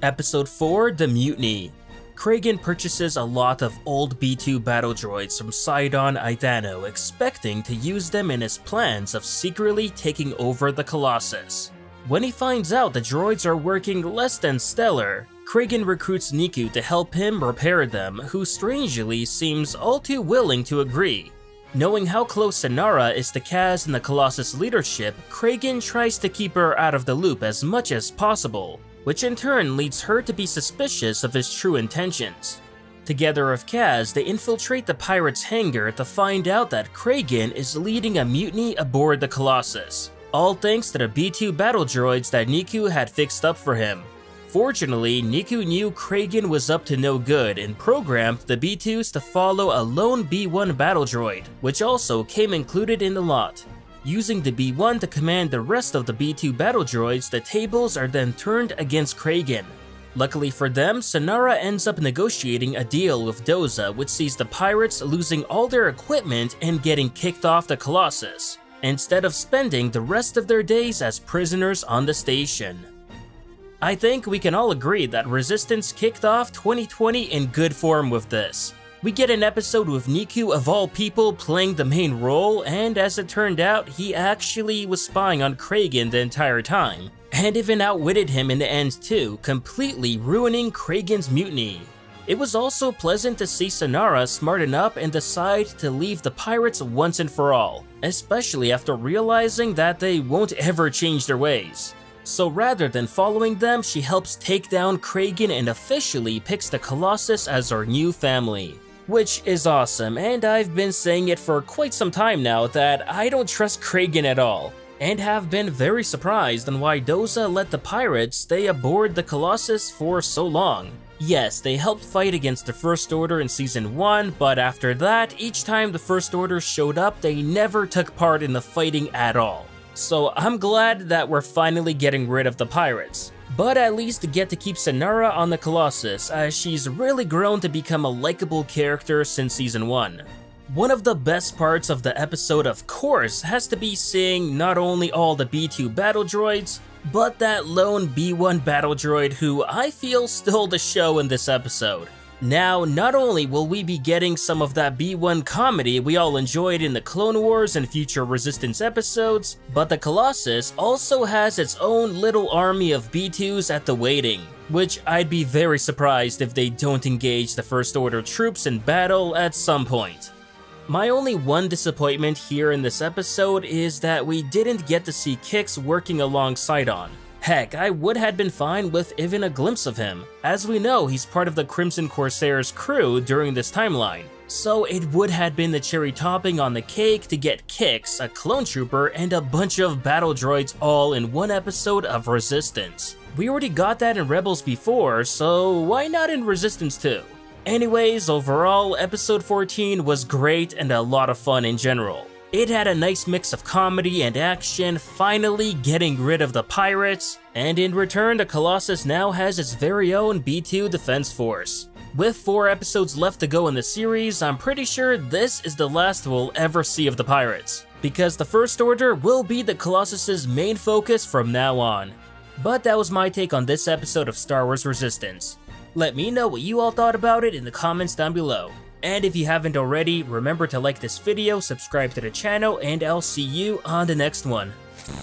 Episode 4, The Mutiny. Kragan purchases a lot of old B2 battle droids from Sidon Idano, expecting to use them in his plans of secretly taking over the Colossus. When he finds out the droids are working less than stellar, Kragan recruits Niku to help him repair them, who strangely seems all too willing to agree. Knowing how close Synara is to Kaz and the Colossus leadership, Kragan tries to keep her out of the loop as much as possible, which in turn leads her to be suspicious of his true intentions. Together with Kaz, they infiltrate the pirates' hangar to find out that Kragan is leading a mutiny aboard the Colossus, all thanks to the B2 battle droids that Niku had fixed up for him. Fortunately, Niku knew Kragan was up to no good and programmed the B2s to follow a lone B1 battle droid, which also came included in the lot. Using the B1 to command the rest of the B2 battle droids, the tables are then turned against Kragan. Luckily for them, Synara ends up negotiating a deal with Doza, which sees the pirates losing all their equipment and getting kicked off the Colossus, instead of spending the rest of their days as prisoners on the station. I think we can all agree that Resistance kicked off 2020 in good form with this. We get an episode with Niku of all people playing the main role, and as it turned out, he actually was spying on Kragan the entire time, and even outwitted him in the end too, completely ruining Kragan's mutiny. It was also pleasant to see Synara smarten up and decide to leave the pirates once and for all, especially after realizing that they won't ever change their ways. So rather than following them, she helps take down Kragan and officially picks the Colossus as her new family. Which is awesome, and I've been saying it for quite some time now that I don't trust Kragan at all, and have been very surprised on why Doza let the pirates stay aboard the Colossus for so long. Yes, they helped fight against the First Order in Season 1, but after that, each time the First Order showed up, they never took part in the fighting at all. So I'm glad that we're finally getting rid of the pirates. But at least get to keep Synara on the Colossus, as she's really grown to become a likable character since Season 1. One of the best parts of the episode, of course, has to be seeing not only all the B2 battle droids, but that lone B1 battle droid who I feel stole the show in this episode. Now, not only will we be getting some of that B1 comedy we all enjoyed in the Clone Wars and future Resistance episodes, but the Colossus also has its own little army of B2s at the waiting, which I'd be very surprised if they don't engage the First Order troops in battle at some point. My only one disappointment here in this episode is that we didn't get to see Kix working alongside Sidon. Heck, I would have been fine with even a glimpse of him. As we know, he's part of the Crimson Corsairs crew during this timeline. So it would have been the cherry topping on the cake to get Kix, a clone trooper, and a bunch of battle droids all in one episode of Resistance. We already got that in Rebels before, so why not in Resistance too? Anyways, overall, episode 14 was great and a lot of fun in general. It had a nice mix of comedy and action, finally getting rid of the pirates, and in return the Colossus now has its very own B2 defense force. With 4 episodes left to go in the series, I'm pretty sure this is the last we'll ever see of the pirates, because the First Order will be the Colossus's main focus from now on. But that was my take on this episode of Star Wars Resistance. Let me know what you all thought about it in the comments down below. And if you haven't already, remember to like this video, subscribe to the channel, and I'll see you on the next one.